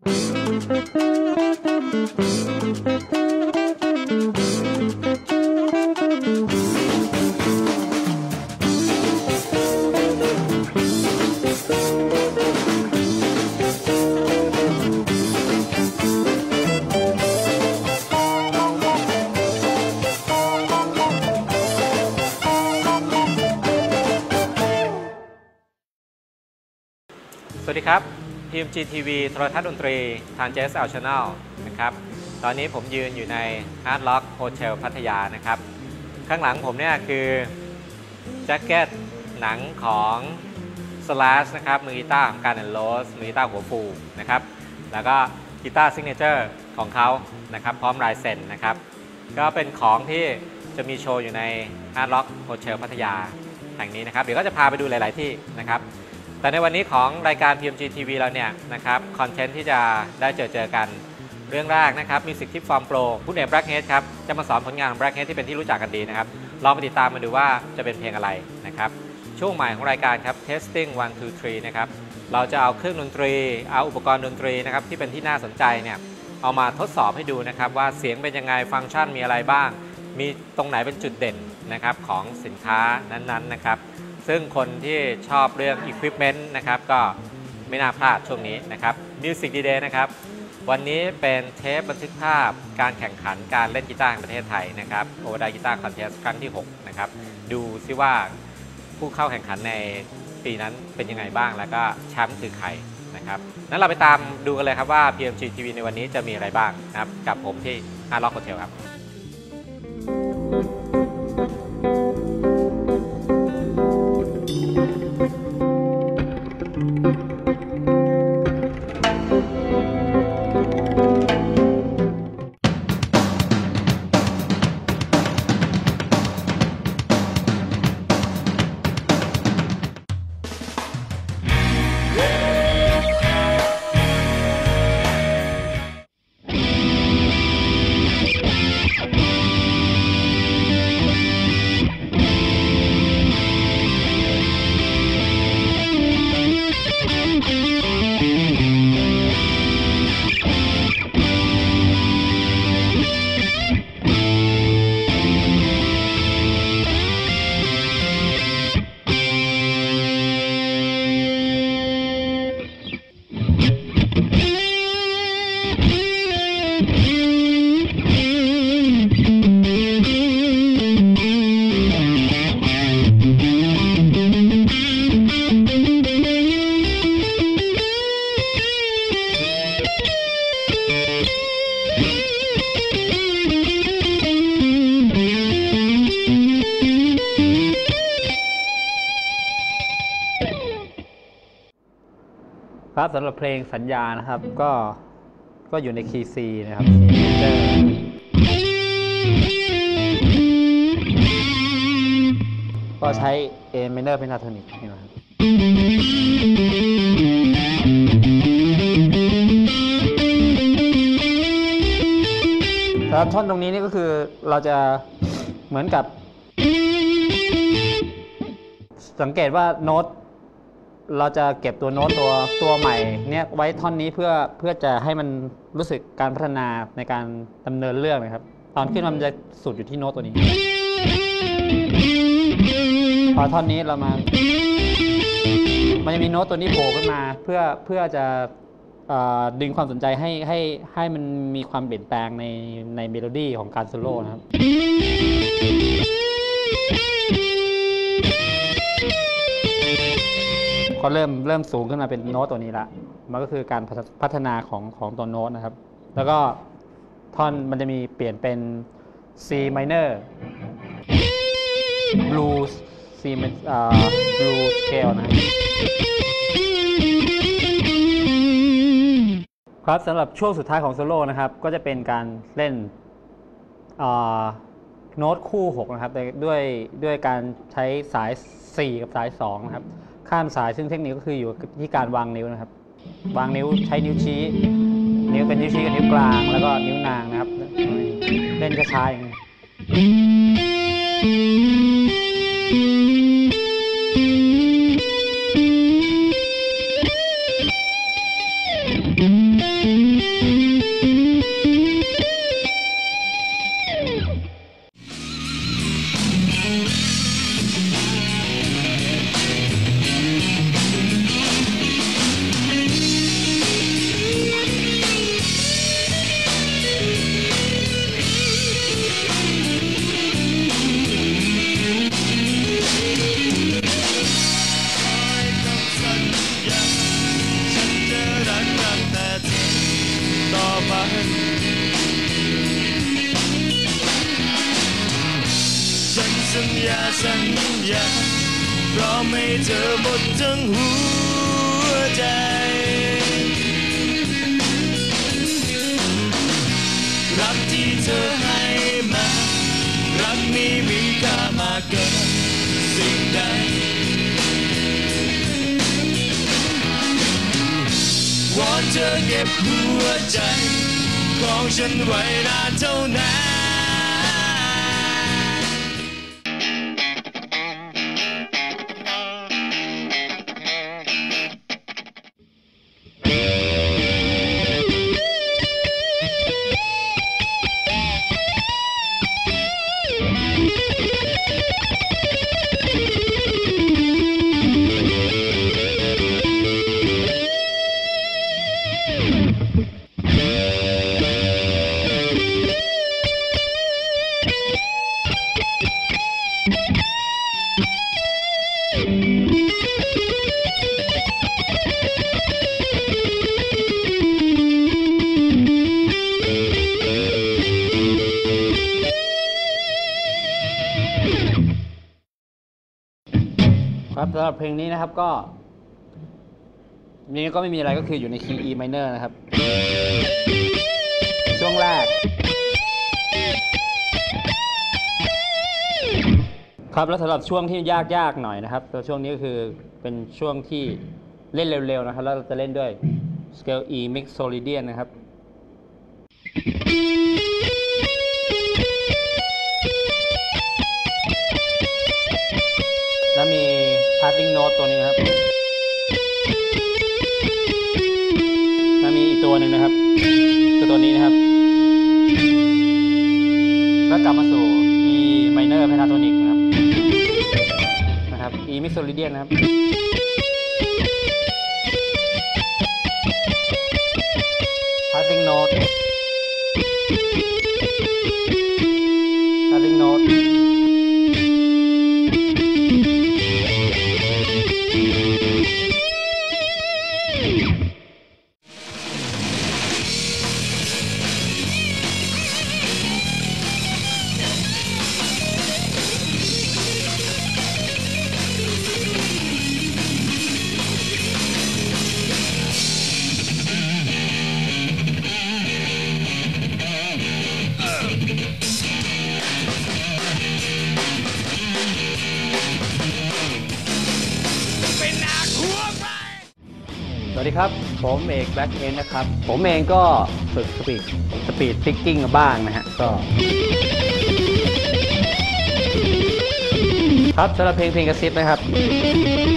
สวัสดีครับ PMG TV โทรทัศน์ดนตรีทาง JSL Channel นะครับตอนนี้ผมยืนอยู่ใน Hard Rock Hotel พัทยานะครับข้างหลังผมเนี่ยคือแจ็คเก็ตหนังของ Slash นะครับมือกีตาร์ของการ์ Rose มือกีตาร์หัวฟูนะครับแล้วก็กีตาร์ซิกเนเจอร์ของเขานะครับพร้อมลายเซ็นนะครับก็เป็นของที่จะมีโชว์อยู่ใน Hard Rock Hotel พัทยาแห่งนี้นะครับเดี๋ยวก็จะพาไปดูหลายๆที่นะครับแต่ในวันนี้ของรายการ PMG TV เราเนี่ยนะครับคอนเทนต์ที่จะได้เจอกันเรื่องแรกนะครับ Music Tip from Pro คุณเอกแบล็คเฮดครับจะมาสอนผลงานของแบล็คเฮดที่เป็นที่รู้จักกันดีนะครับลองไปติดตามมาดูว่าจะเป็นเพลงอะไรนะครับช่วงใหม่ของรายการครับ Testing 1 2 3นะครับเราจะเอาเครื่องดนตรีเอาอุปกรณ์ดนตรีนะครับที่เป็นที่น่าสนใจเนี่ยเอามาทดสอบให้ดูนะครับว่าเสียงเป็นยังไงฟังก์ชันมีอะไรบ้างมีตรงไหนเป็นจุดเด่นนะครับของสินค้านั้นๆนะครับซึ่งคนที่ชอบเรื่อง Equipment นะครับก็ไม่น่าพลาดช่วงนี้นะครับ Music D-Day นะครับวันนี้เป็นเทปบันทึกภาพการแข่งขันการเล่นกีตาร์แห่งประเทศไทยนะครับโอเวอร์ไดกีตาร์คอนเทสต์ครั้งที่6นะครับดูซิว่าผู้เข้าแข่งขันในปีนั้นเป็นยังไงบ้างแล้วก็แชมป์คือใครนะครับนั้นเราไปตามดูกันเลยครับว่า PMG TV ในวันนี้จะมีอะไรบ้างนะครับกับผมที่ Hard Rock Hotel ครับครับสำหรับเพลงสัญญานะครับก็อยู่ในคีย์ C นะครับ C major ก็ใช้ A minor pentatonic นี่นะครับแล้วท่อนตรงนี้นี่ก็คือเราจะเหมือนกับสังเกตว่าโน้ตเราจะเก็บตัวโน้ตตัวใหม่เนี่ยไว้ท่อนนี้เพื่อจะให้มันรู้สึกการพัฒนาในการดำเนินเรื่องนะครับตอนขึ้นมันจะสุดอยู่ที่โน้ตตัวนี้พอท่อนนี้เรามันจะมีโน้ตตัวนี้โผล่ขึ้นมาเพื่อจะดึงความสนใจให้มันมีความเปลี่ยนแปลงในเมโลดี้ของการโซโล่นะครับก็เริ่มสูงขึ้นมาเป็นโน้ตตัวนี้ละมันก็คือการพัฒนาของตัวโน้ตนะครับแล้วก็ท่อนมันจะมีเปลี่ยนเป็น C minor blues C blues scale นะครับสำหรับช่วงสุดท้ายของโซโล่นะครับก็จะเป็นการเล่นโน้ตคู่6นะครับด้วยการใช้สาย4กับสาย2นะครับข้ามสายซึ่งเทคนิคก็คืออยู่ที่การวางนิ้วนะครับวางนิ้วใช้นิ้วชี้นิ้วเป็นนิ้วชี้กับนิ้วกลางแล้วก็นิ้วนางนะครับเล่นช้าๆอย่างนี้อย่าสัญญาพร้อมให้เธอหมดทั้งหัวใจรักที่เธอให้มารักนี้มีค่ามากเกินสิ่งใดวอนเธอเก็บหัวใจของฉันไว้นานเท่านั้นครับสำหรับเพลงนี้นะครับก็นี้ก็ไม่มีอะไรก็คืออยู่ในคีย์ E minor นะครับช่วงแรกครับแล้วสำหรับช่วงที่ยากๆหน่อยนะครับตัวช่วงนี้ก็คือเป็นช่วงที่เล่นเร็วๆนะครับแล้วเราจะเล่นด้วย scale E mixolydian นะครับแล้วมี passing note ตัวนี้ครับแล้วมีอีกตัวหนึ่งนะครับคือตัวนี้นะครับแล้วกลับมาสู่ E minor pentatonic นะครับ E mixolydian นะครับpassing note passing noteสวัสดีครับผมเอกแบล็กเอนนะครับผมเองก็ฝึกสปีดพิกกิ้งมาบ้างนะฮะก็ครับสำหรับเพลงกระซิบนะครับ